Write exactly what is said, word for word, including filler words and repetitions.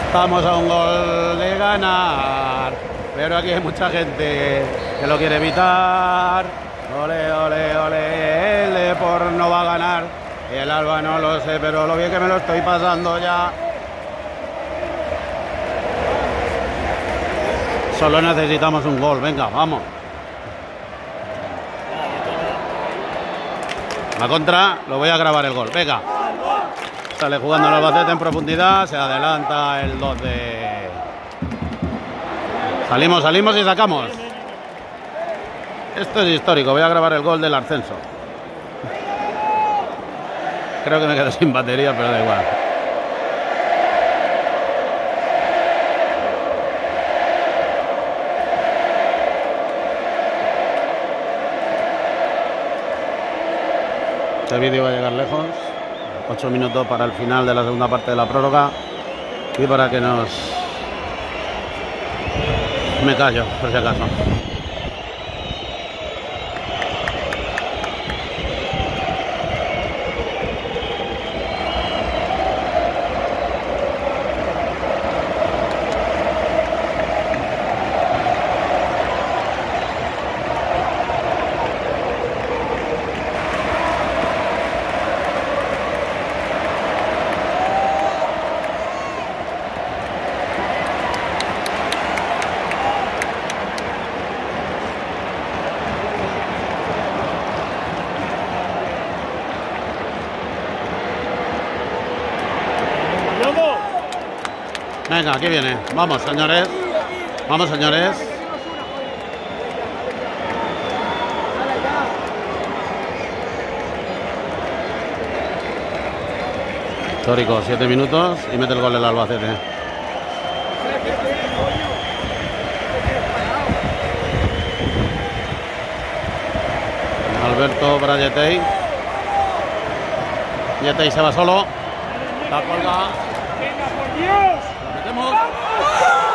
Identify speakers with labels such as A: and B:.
A: Estamos a un gol de ganar, pero aquí hay mucha gente que lo quiere evitar. Ole, ole, ole, el Depor no va a ganar. Y el Alba no lo sé, pero lo bien que me lo estoy pasando ya. Solo necesitamos un gol, venga, vamos. La contra, lo voy a grabar el gol, venga. Sale jugando el Albacete en profundidad, se adelanta el dos de... Salimos, salimos y sacamos. Esto es histórico, voy a grabar el gol del ascenso. Creo que me quedo sin batería, pero da igual. Este vídeo va a llegar lejos. ocho minutos para el final de la segunda parte de la prórroga. Y para que nos... Me callo, por si acaso. Venga, aquí viene. Vamos, señores. Vamos, señores. Histórico, siete minutos y mete el gol del Albacete. Alberto para Yetey. Yetey se va solo. La colga.
B: ¡Venga, por Dios!
A: ¡Metemos!